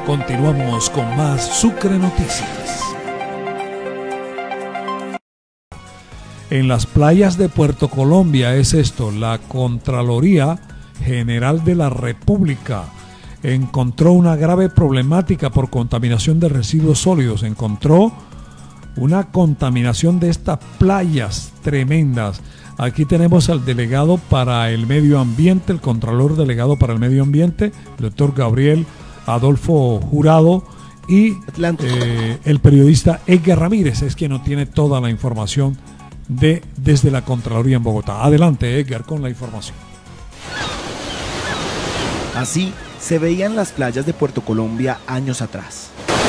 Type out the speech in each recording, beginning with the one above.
Continuamos con más Sucre Noticias. En las playas de Puerto Colombia es esto: la Contraloría General de la República encontró una grave problemática por contaminación de residuos sólidos. Encontró una contaminación de estas playas tremendas. Aquí tenemos al delegado para el medio ambiente, el Contralor Delegado para el Medio Ambiente, el doctor Gabriel Adolfo Jurado, y el periodista Edgar Ramírez es quien nos tiene toda la información desde la Contraloría en Bogotá. Adelante, Edgar, con la información. Así se veían las playas de Puerto Colombia años atrás.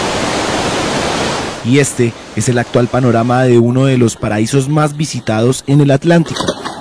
Y este es el actual panorama de uno de los paraísos más visitados en el Atlántico.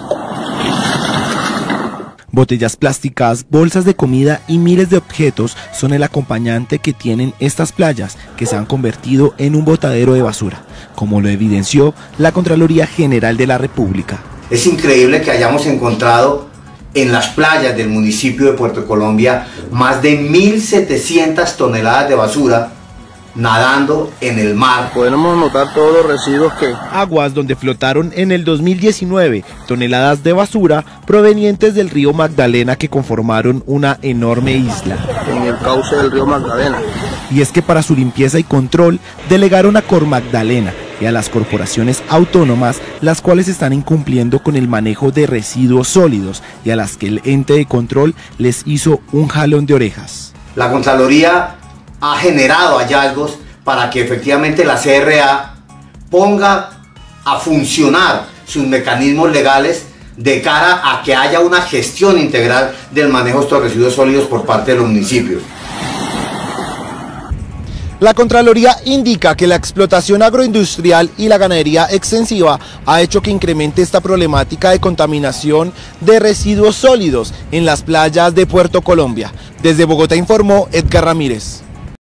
Botellas plásticas, bolsas de comida y miles de objetos son el acompañante que tienen estas playas, que se han convertido en un botadero de basura, como lo evidenció la Contraloría General de la República. Es increíble que hayamos encontrado en las playas del municipio de Puerto Colombia más de 1.700 toneladas de basura nadando en el mar. Podemos notar todos los residuos que... Aguas donde flotaron en el 2019 toneladas de basura provenientes del río Magdalena, que conformaron una enorme isla. En el cauce del río Magdalena. Y es que para su limpieza y control delegaron a Cormagdalena y a las corporaciones autónomas, las cuales están incumpliendo con el manejo de residuos sólidos y a las que el ente de control les hizo un jalón de orejas. La Contraloría ha generado hallazgos para que efectivamente la CRA ponga a funcionar sus mecanismos legales de cara a que haya una gestión integral del manejo de estos residuos sólidos por parte de los municipios. La Contraloría indica que la explotación agroindustrial y la ganadería extensiva ha hecho que incremente esta problemática de contaminación de residuos sólidos en las playas de Puerto Colombia. Desde Bogotá informó Edgar Ramírez.